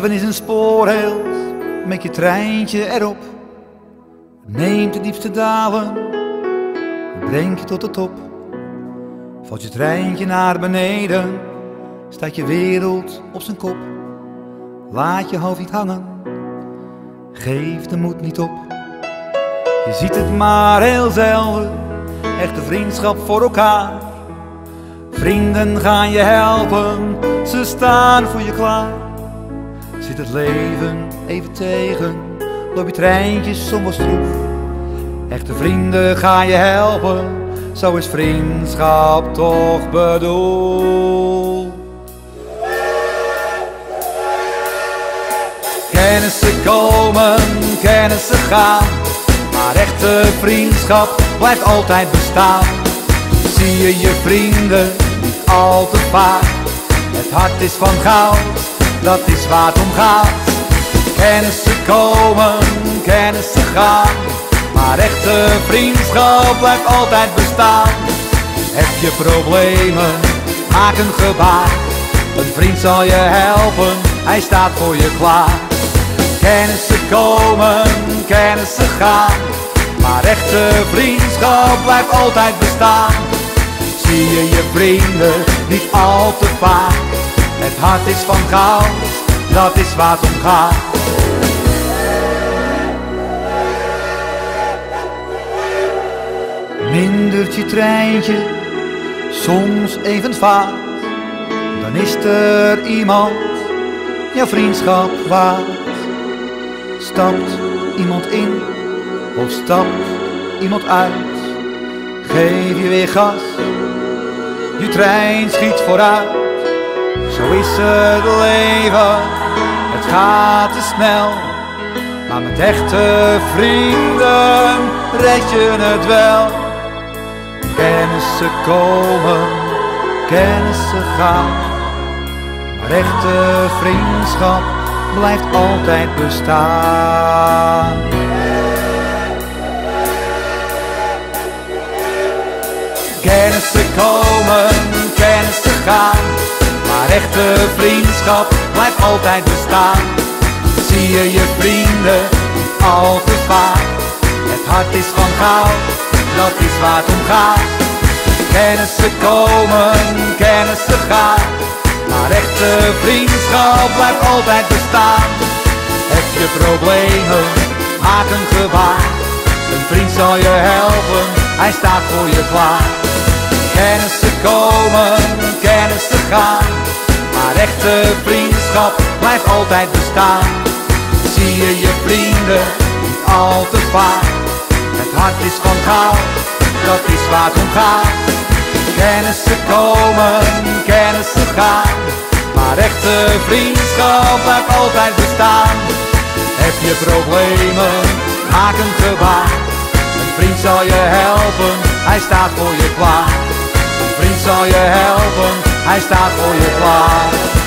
leven is een spoorrails met je treintje erop. Neemt de diepste dalen, brengt je tot de top. Valt je treintje naar beneden, staat je wereld op zijn kop. Laat je hoofd niet hangen, geef de moed niet op. Je ziet het maar heel zelden, echte vriendschap voor elkaar. Vrienden gaan je helpen, ze staan voor je klaar. Zit het leven even tegen, loop je treintjes soms stroef. Echte vrienden gaan je helpen, zo is vriendschap toch bedoeld. Kennissen komen, kennissen gaan, maar echte vriendschap blijft altijd bestaan. Zie je je vrienden niet al te vaak, het hart is van goud, dat is waar het om gaat. Kennissen komen, kennissen gaan, maar echte vriendschap blijft altijd bestaan. Heb je problemen, maak een gebaar, een vriend zal je helpen, hij staat voor je klaar. Kennissen komen, kennissen gaan, maar echte vriendschap blijft altijd bestaan. Zie je je vrienden niet al te vaak, het hart is van goud, dat is waar het om gaat. Mindert je treintje soms even vaart, dan is er iemand jouw vriendschap waard. Stapt iemand in of stapt iemand uit, geef je weer gas, je trein schiet vooruit. Zo is het leven, het gaat te snel, maar met echte vrienden red je het wel. Kennissen komen, kennissen gaan, maar echte vriendschap blijft altijd bestaan. Kennissen komen, kennissen gaan, maar echte vriendschap blijft altijd bestaan. Zie je je vrienden niet al te vaak, het hart is van goud, dat is waar het om gaat. Kennissen komen, kennissen gaan, maar echte vriendschap blijft altijd bestaan. Heb je problemen, maak een gebaar, een vriend zal je helpen, hij staat voor je klaar. Kennissen komen, kennissen gaan, maar echte vriendschap blijft altijd bestaan. Zie je je vrienden niet al te vaak, het hart is van goud, dat is waar het om gaat. Kennissen komen, kennissen gaan, maar echte vriendschap blijft altijd bestaan. Heb je problemen, maak een gebaar, een vriend zal je helpen, hij staat voor je klaar. Een vriend zal je helpen, hij staat voor je klaar.